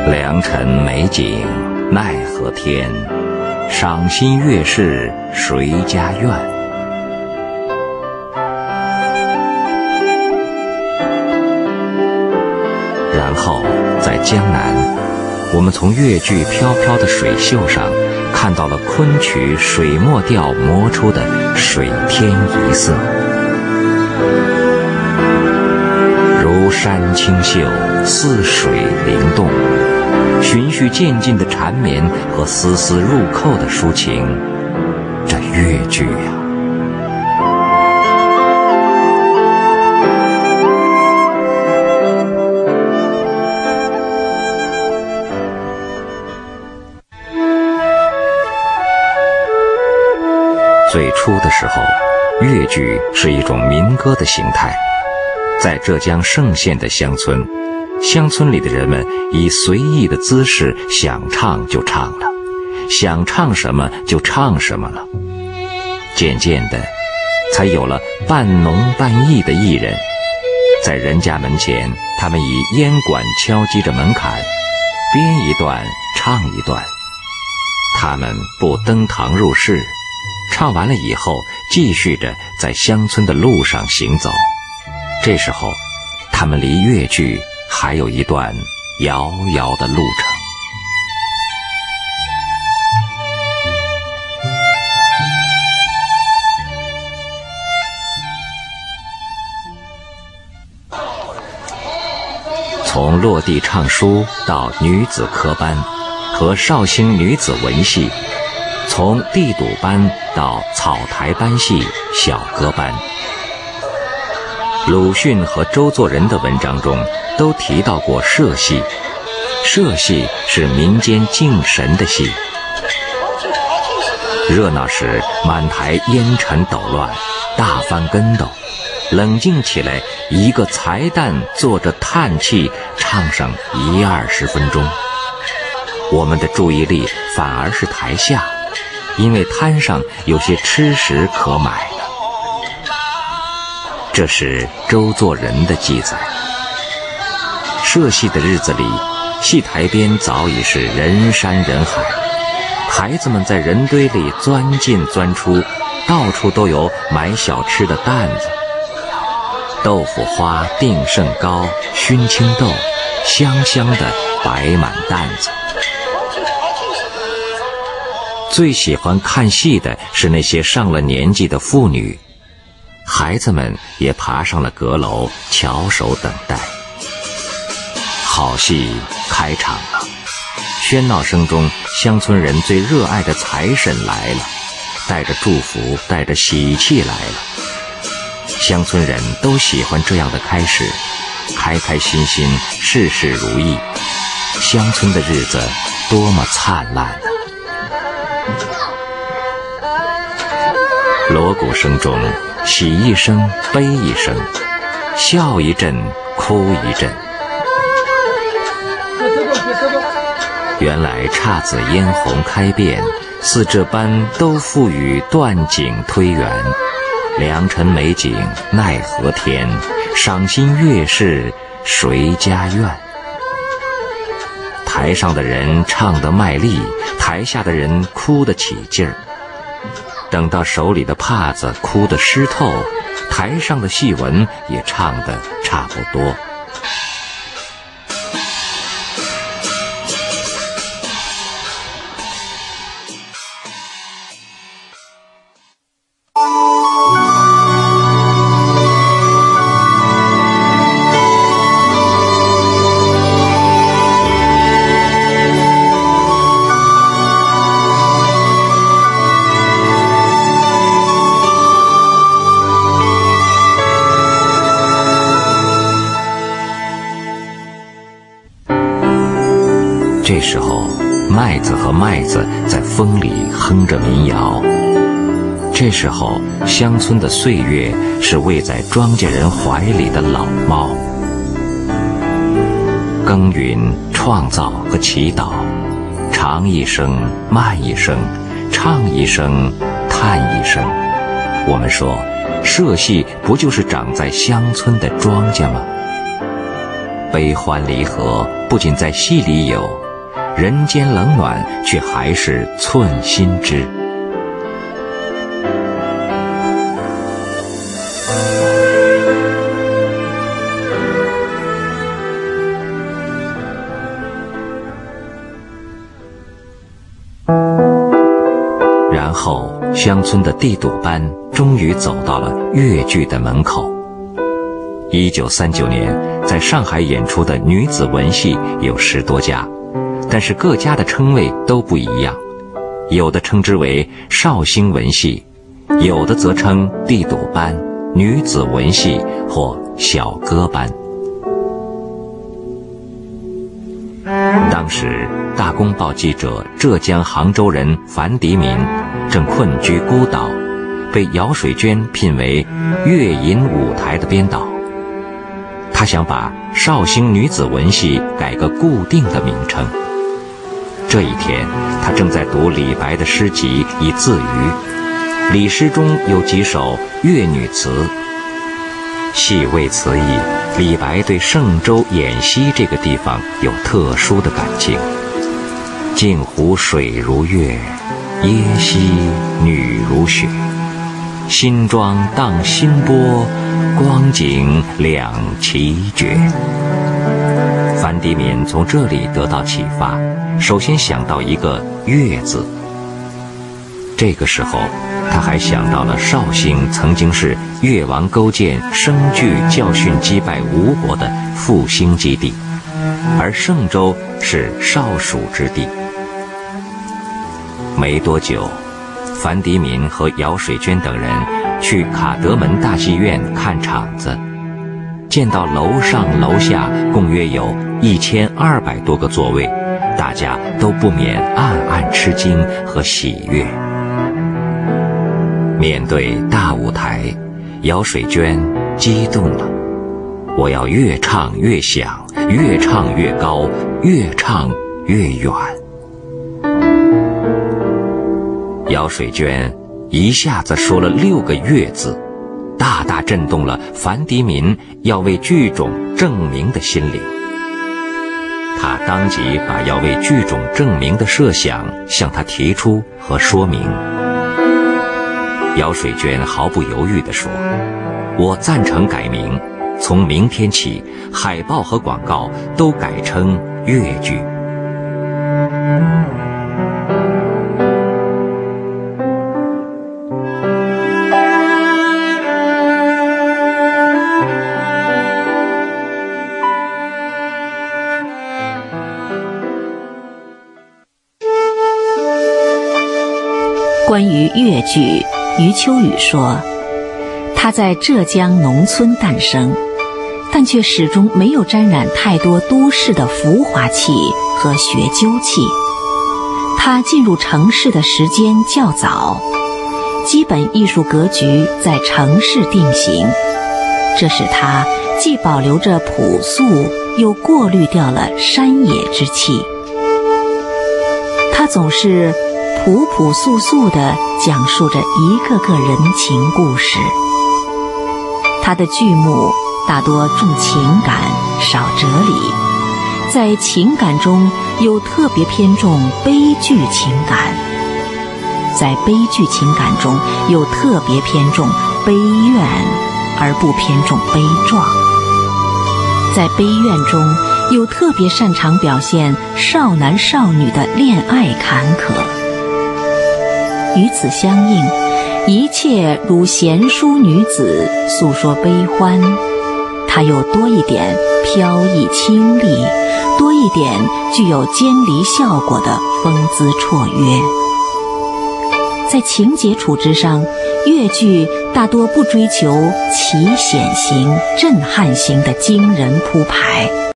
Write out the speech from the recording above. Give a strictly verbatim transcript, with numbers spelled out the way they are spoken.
良辰美景奈何天，赏心悦事谁家院。然后在江南，我们从越剧飘飘的水袖上看到了昆曲水墨调磨出的水天一色，如山清秀，似水灵动，循序渐进的缠绵和丝丝入扣的抒情，这越剧呀、最初的时候，越剧是一种民歌的形态。在浙江嵊县的乡村，乡村里的人们以随意的姿势想唱就唱了，想唱什么就唱什么了。渐渐的，才有了半农半艺的艺人，在人家门前，他们以烟管敲击着门槛，编一段唱一段。他们不登堂入室，唱完了以后，继续着在乡村的路上行走。这时候，他们离越剧还有一段遥遥的路程。从落地唱书到女子科班和绍兴女子文戏，从地赌班到草台班戏、小歌班，鲁迅和周作人的文章中都提到过社戏。社戏是民间敬神的戏，热闹时满台烟尘抖乱，大翻跟斗；冷静起来，一个才旦坐着叹气，唱上一二十分钟。我们的注意力反而是台下，因为摊上有些吃食可买了。这是周作人的记载。社戏的日子里，戏台边早已是人山人海，孩子们在人堆里钻进钻出，到处都有买小吃的担子，豆腐花、定胜糕、熏青豆，香香的摆满担子。最喜欢看戏的是那些上了年纪的妇女，孩子们也爬上了阁楼，翘首等待。好戏开场了，喧闹声中，乡村人最热爱的财神来了，带着祝福，带着喜气来了。乡村人都喜欢这样的开始，开开心心，事事如意，乡村的日子多么灿烂啊！锣鼓声中，喜一声，悲一声，笑一阵，哭一阵。原来姹紫嫣红开遍，似这般都付与断井推圆。良辰美景奈何天，赏心悦事谁家院。台上的人唱得卖力，台下的人哭得起劲儿。等到手里的帕子哭得湿透，台上的戏文也唱得差不多。这时候，麦子和麦子在风里哼着民谣。这时候，乡村的岁月是喂在庄稼人怀里的老猫。耕耘、创造和祈祷，长一声，慢一声，唱一声，叹一声。我们说，社戏不就是长在乡村的庄稼吗？ 悲欢离合不仅在戏里有，人间冷暖却还是寸心知。然后乡村的地赌班终于走到了越剧的门口。一九三九年在上海演出的女子文戏有十多家，但是各家的称谓都不一样，有的称之为绍兴文戏，有的则称地赌班、女子文戏或小歌班。当时大公报记者浙江杭州人樊迪民正困居孤岛，被姚水娟聘为乐吟舞台的编导。他想把绍兴女子文戏改个固定的名称。这一天他正在读李白的诗集以自娱，李诗中有几首越女词，细味词意，李白对嵊州偃溪这个地方有特殊的感情。镜湖水如月，耶溪女如雪，新妆荡新波，光景两奇绝。樊迪民从这里得到启发，首先想到一个越字。这个时候他还想到了绍兴曾经是越王勾践生聚教训击败吴国的复兴基地，而嵊州是绍蜀之地。没多久，樊迪民和姚水娟等人去卡德门大戏院看场子，见到楼上楼下共约有一千二百多个座位，大家都不免暗暗吃惊和喜悦。面对大舞台，姚水娟激动了，我要越唱越响，越唱越高，越唱越远。姚水娟一下子说了六个越字，大大震动了樊迪民要为剧种证明的心灵。他当即把要为剧种证明的设想向他提出和说明。姚水娟毫不犹豫地说，我赞成改名，从明天起海报和广告都改成越剧。 关于越剧，余秋雨说，它在浙江农村诞生，但却始终没有沾染太多都市的浮华气和学究气。它进入城市的时间较早，基本艺术格局在城市定型，这使它既保留着朴素，又过滤掉了山野之气。它总是朴朴素素地讲述着一个个人情故事。他的剧目大多重情感，少哲理，在情感中又特别偏重悲剧情感，在悲剧情感中又特别偏重悲怨，而不偏重悲壮，在悲怨中又特别擅长表现少男少女的恋爱坎坷。与此相应，一切如贤淑女子诉说悲欢，它又多一点飘逸清丽，多一点具有监离效果的风姿绰约。在情节处置上，越剧大多不追求奇险型、震撼型的惊人铺排，